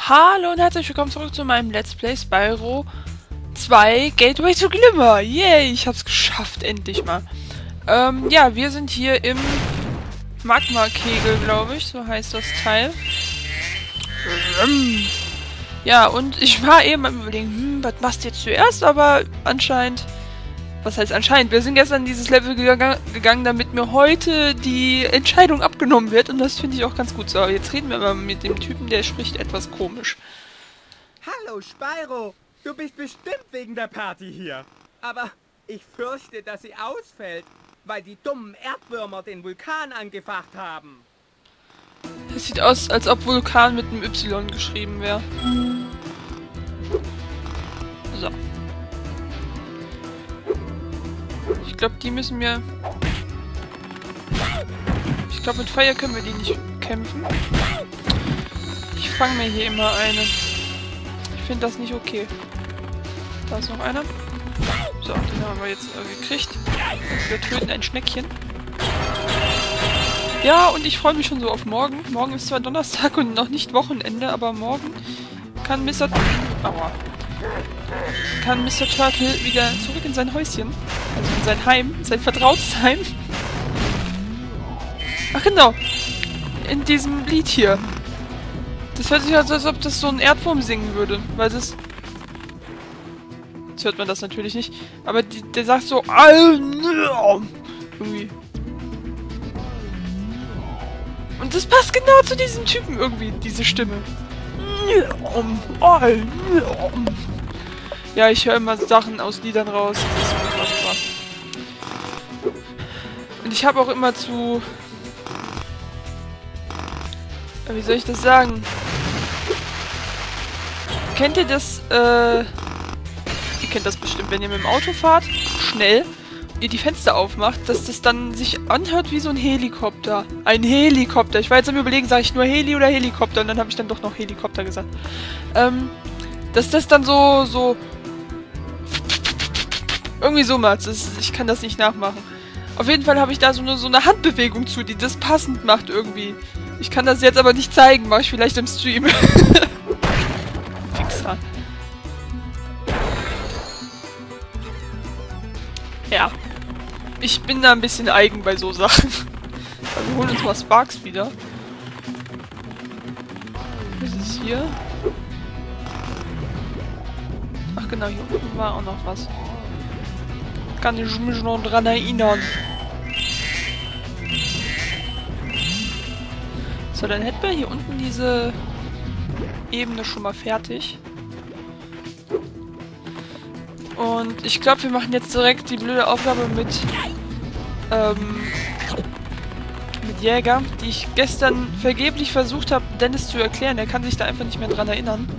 Hallo und herzlich willkommen zurück zu meinem Let's Play Spyro 2 Gateway to Glimmer. Yay, ich hab's geschafft, endlich mal. Ja, wir sind hier im Magma-Kegel, glaube ich, so heißt das Teil. Ja, und ich war eben am Überlegen, was machst du jetzt zuerst, aber anscheinend... Was heißt anscheinend? Wir sind gestern in dieses Level gegangen, damit mir heute die Entscheidung abgenommen wird. Und das finde ich auch ganz gut. So, jetzt reden wir mal mit dem Typen, der spricht etwas komisch. Hallo, Spyro. Du bist bestimmt wegen der Party hier. Aber ich fürchte, dass sie ausfällt, weil die dummen Erdwürmer den Vulkan angefacht haben. Es sieht aus, als ob Vulkan mit einem Y geschrieben wäre. So. Ich glaube, die müssen wir... Ich glaube, mit Feuer können wir die nicht kämpfen. Ich fange mir hier immer eine. Ich finde das nicht okay. Da ist noch einer. So, den haben wir jetzt gekriegt. Wir töten ein Schneckchen. Ja, und ich freue mich schon so auf morgen. Morgen ist zwar Donnerstag und noch nicht Wochenende, aber morgen kann Mr. Aua. Kann Mr. Turtle wieder zurück in sein Häuschen. Also in sein Heim, sein vertrautes Heim. Ach genau. In diesem Lied hier. Das hört sich an, als ob das so ein Erdwurm singen würde. Weil das... Jetzt hört man das natürlich nicht. Aber der sagt so... Irgendwie. Und das passt genau zu diesem Typen irgendwie, diese Stimme. Ja, ich höre immer Sachen aus Liedern raus. Das ist unfassbar. Und ich habe auch immer zu... Wie soll ich das sagen? Kennt ihr das, Ihr kennt das bestimmt, wenn ihr mit dem Auto fahrt, schnell, und ihr die Fenster aufmacht, dass das dann sich anhört wie so ein Helikopter. Ein Helikopter. Ich war jetzt am Überlegen, sage ich nur Heli oder Helikopter, und dann habe ich dann doch noch Helikopter gesagt. Dass das dann so irgendwie so macht. Ich kann das nicht nachmachen. Auf jeden Fall habe ich da so eine Handbewegung zu, die das passend macht irgendwie. Ich kann das jetzt aber nicht zeigen. Mache ich vielleicht im Stream. Fixer. Ja. Ich bin da ein bisschen eigen bei so Sachen. Also wir holen uns mal Sparks wieder. Was ist hier? Ach genau, hier unten war auch noch was. Kann ich mich noch dran erinnern. So, dann hätten wir hier unten diese Ebene schon mal fertig. Und ich glaube, wir machen jetzt direkt die blöde Aufgabe mit Jäger, die ich gestern vergeblich versucht habe, Dennis zu erklären. Er kann sich da einfach nicht mehr dran erinnern.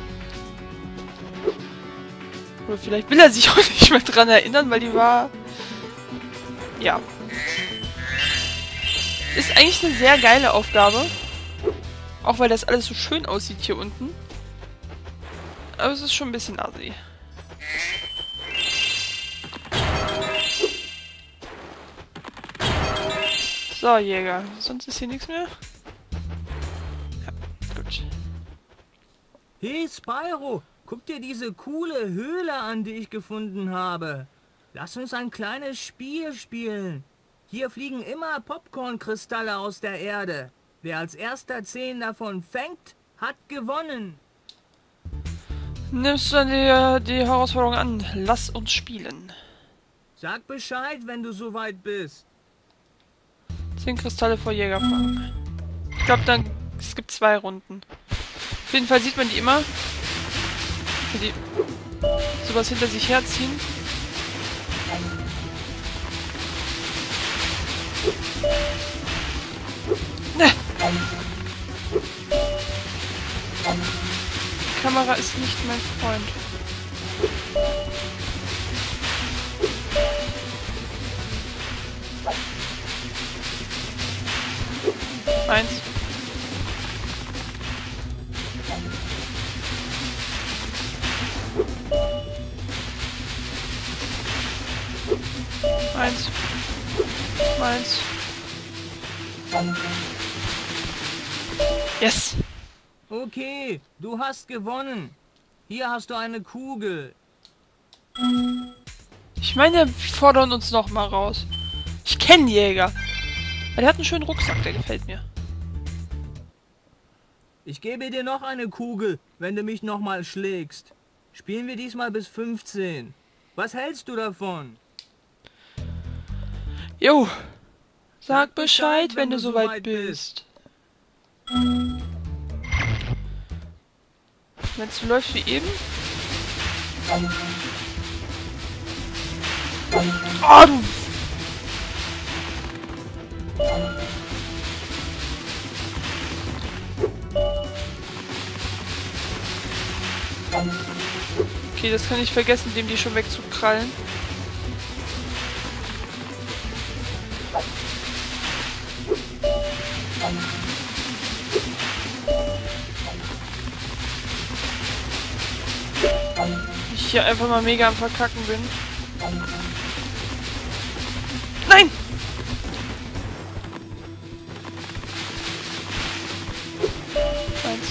Oder vielleicht will er sich auch nicht mehr dran erinnern, weil die war... Ja. Ist eigentlich eine sehr geile Aufgabe. Auch weil das alles so schön aussieht hier unten. Aber es ist schon ein bisschen assi. So, Jäger. Sonst ist hier nichts mehr? Ja, gut. Hey, Spyro. Guck dir diese coole Höhle an, die ich gefunden habe. Lass uns ein kleines Spiel spielen. Hier fliegen immer Popcornkristalle aus der Erde. Wer als erster 10 davon fängt, hat gewonnen. Nimmst du dann die Herausforderung an? Lass uns spielen. Sag Bescheid, wenn du soweit bist. 10 Kristalle vor Jäger fangen. Ich glaube, es gibt 2 Runden. Auf jeden Fall sieht man die immer, wie die sowas hinter sich herziehen. Ne. Die Kamera ist nicht mein Freund. Eins. Eins. Yes! okay. Du hast gewonnen. Hier hast du eine Kugel. Ich meine, wir fordern uns noch mal raus. Ich kenne Jäger. Der hat einen schönen Rucksack, der gefällt mir. Ich gebe dir noch eine Kugel, wenn du mich nochmal schlägst. Spielen wir diesmal bis 15. Was hältst du davon? Jo. Sag Bescheid, wenn du soweit bist. Wenn es so läuft wie eben. Oh, du... Okay, das kann ich vergessen, dem die schon wegzukrallen. Ich hier einfach mal mega am Verkacken bin. Nein! Eins.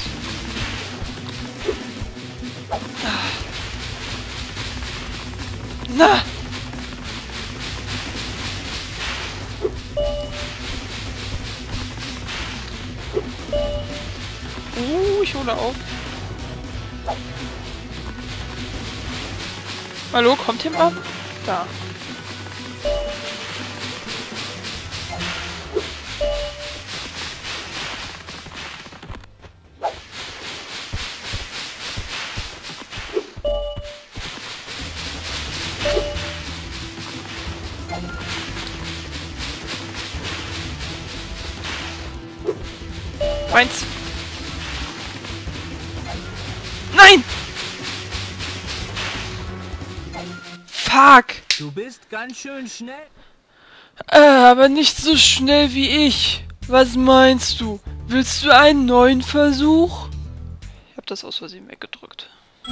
Na! Ich hole auf. Hallo, kommt jemand? Da. Meins. Nein! Fuck! Du bist ganz schön schnell. Aber nicht so schnell wie ich. Was meinst du? Willst du einen neuen Versuch? Ich hab das aus Versehen weggedrückt.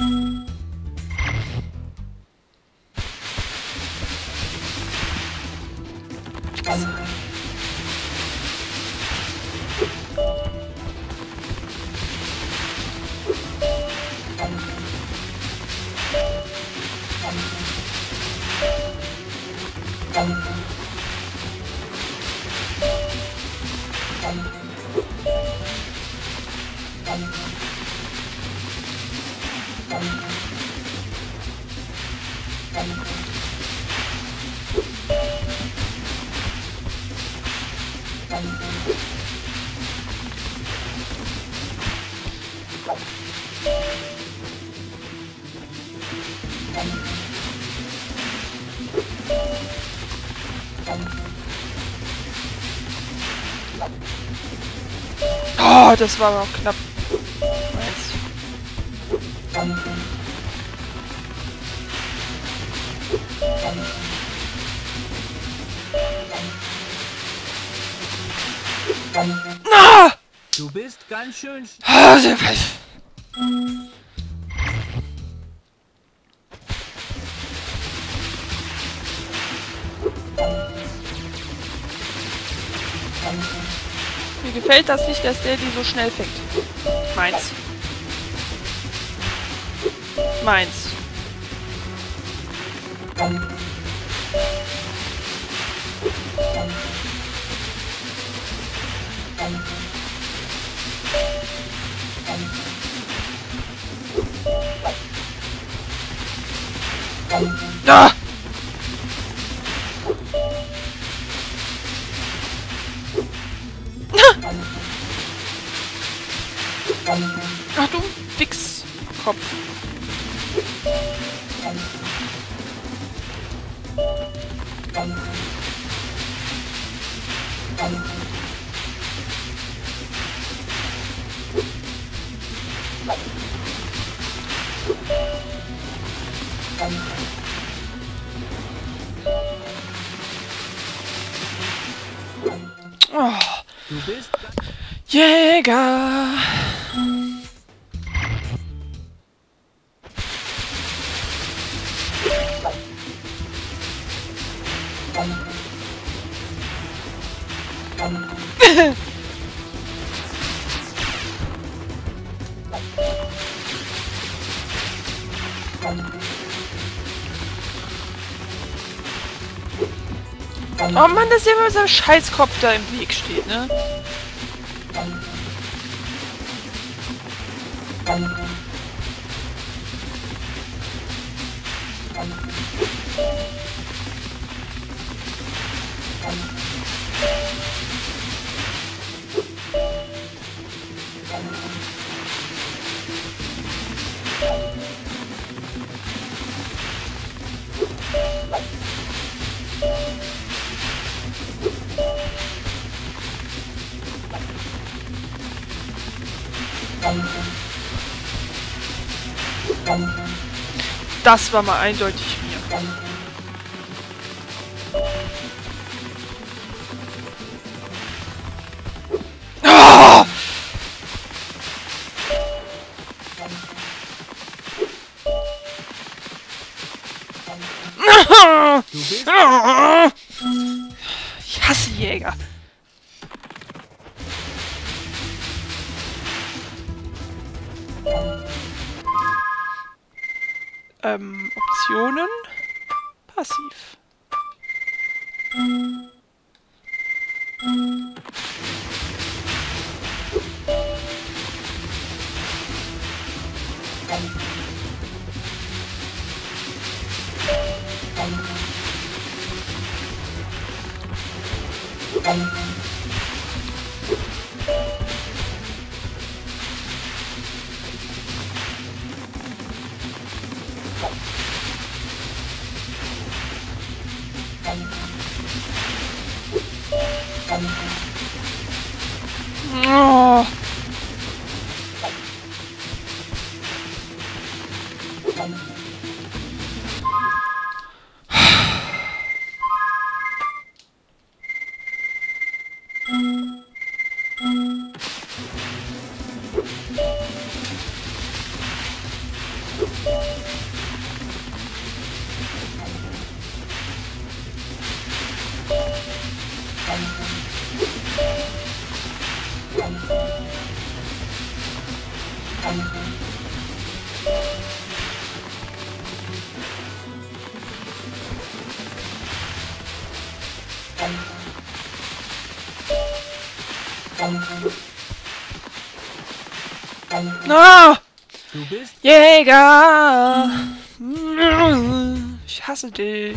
Oh, das war noch knapp. Ah! Du bist ganz schön... Mir gefällt das nicht, dass der die so schnell fängt. Meins. Meins. Ah! Ach du Wichskopf. Oh. Du bist... Jäger! Oh Mann, dass immer so ein Scheißkopf da im Weg steht, ne? Das war mal eindeutig mir. Ah! Du bist... Ich hasse Jäger. Optionen. Passiv. Oh. Ah! Du bist... Jäger! Ich hasse dich.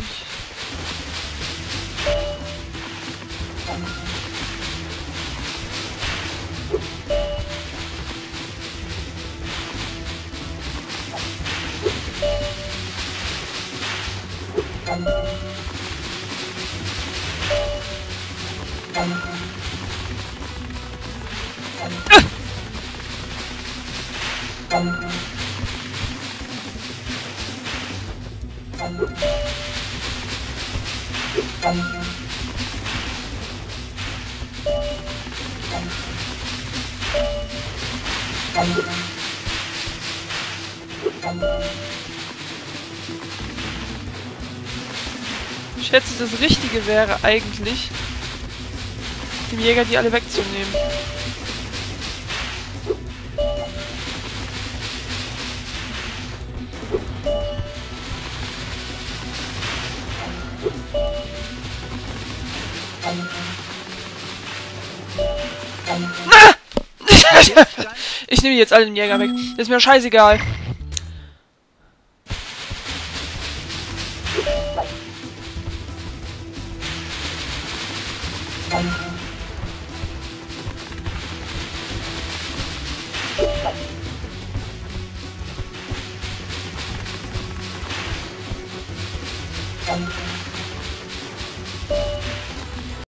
Ich schätze, das Richtige wäre eigentlich, dem Jäger die alle wegzunehmen. Ah! Ich nehme jetzt alle den Jäger weg. Ist mir scheißegal.